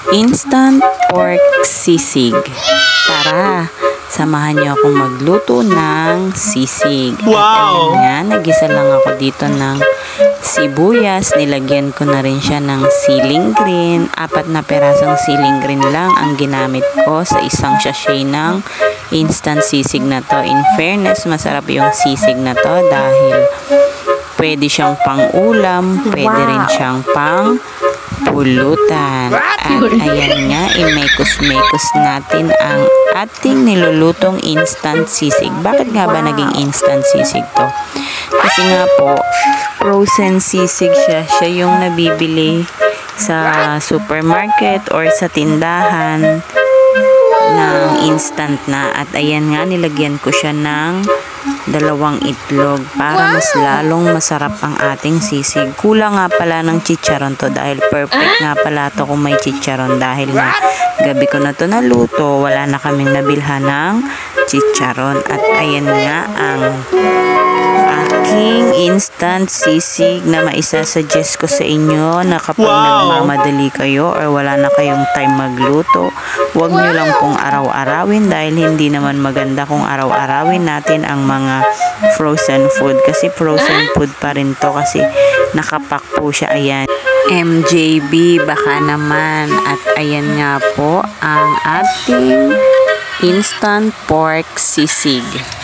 Instant pork sisig. Tara, samahan niyo akong magluto ng sisig. Wow! At ayan nga, nagisa lang ako dito ng sibuyas. Nilagyan ko na rin siya ng siling green. 4 na perasong siling green lang ang ginamit ko sa isang sachet ng instant sisig na to. In fairness, masarap yung sisig na to dahil pwede siyang pang-ulam, pwede rin siyang pulutan. At ayan nga, imekos-mekos natin ang ating nilulutong instant sisig. Bakit nga ba naging instant sisig to? Kasi nga po, frozen sisig siya. Siya yung nabibili sa supermarket or sa tindahan ng instant na. At ayan nga, nilagyan ko siya ng 2 itlog para mas lalong masarap ang ating sisig. Kulang nga pala ng chicharon to dahil perfect nga pala to kung may chicharon dahil na gabi ko na to naluto, wala na kaming nabilhan ng chicharon. At ayan nga ang aking instant sisig na maisasuggest ko sa inyo na kapag nagmamadali kayo or wala na kayong time magluto, huwag nyo lang pong araw-arawin dahil hindi naman maganda kung araw-arawin natin ang mga frozen food kasi frozen food pa rin to kasi nakapack po siya. Ayan, MJB baka naman. At ayan nga po ang ating instant pork sisig.